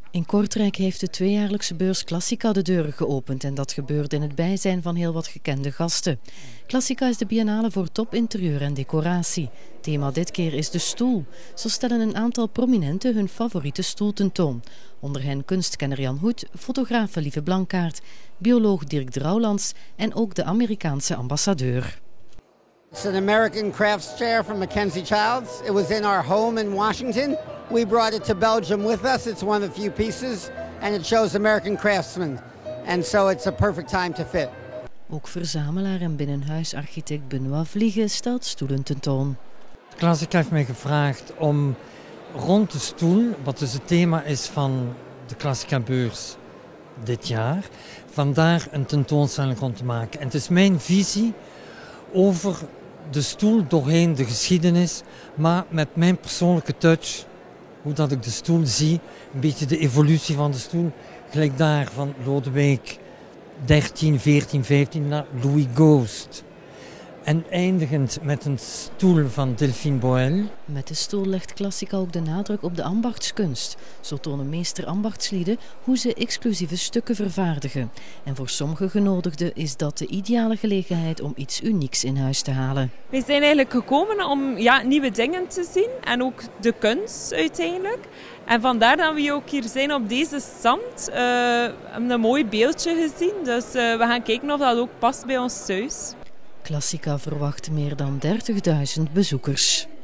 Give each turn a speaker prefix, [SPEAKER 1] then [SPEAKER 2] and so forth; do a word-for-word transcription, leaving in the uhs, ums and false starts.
[SPEAKER 1] In Kortrijk heeft de tweejaarlijkse beurs Classica de deuren geopend en dat gebeurde in het bijzijn van heel wat gekende gasten. Classica is de biennale voor topinterieur en decoratie. Thema dit keer is de stoel. Zo stellen een aantal prominenten hun favoriete stoel tentoon. Onder hen kunstkenner Jan Hoet, fotografe Lieve Blankaart, bioloog Dirk Drouwlands en ook de Amerikaanse ambassadeur.
[SPEAKER 2] It's an American crafts chair from Mackenzie Childs. It was in our home in Washington. We brought it to Belgium with us. It's one of the few pieces and it shows American craftsmen. And so it's a perfect time to fit.
[SPEAKER 1] Ook verzamelaar en binnenhuisarchitect Benoît Vliegen stelt stoelen tentoon.
[SPEAKER 3] Classica heeft mij gevraagd om rond de stoel, wat dus het thema is van de Classica beurs dit jaar, vandaar een tentoonstelling rond te maken. En het is mijn visie over de stoel doorheen de geschiedenis, maar met mijn persoonlijke touch, hoe dat ik de stoel zie, een beetje de evolutie van de stoel, gelijk daar van Lodewijk dertien, veertien, vijftien naar Louis Ghost. En eindigend met een stoel van Delphine Boel.
[SPEAKER 1] Met de stoel legt Classica ook de nadruk op de ambachtskunst. Zo tonen meester-ambachtslieden hoe ze exclusieve stukken vervaardigen. En voor sommige genodigden is dat de ideale gelegenheid om iets unieks in huis te halen.
[SPEAKER 4] We zijn eigenlijk gekomen om ja, nieuwe dingen te zien en ook de kunst uiteindelijk. En vandaar dat we ook hier zijn op deze stand. Uh, we hebben een mooi beeldje gezien, dus uh, we gaan kijken of dat ook past bij ons thuis.
[SPEAKER 1] Classica verwacht meer dan dertigduizend bezoekers.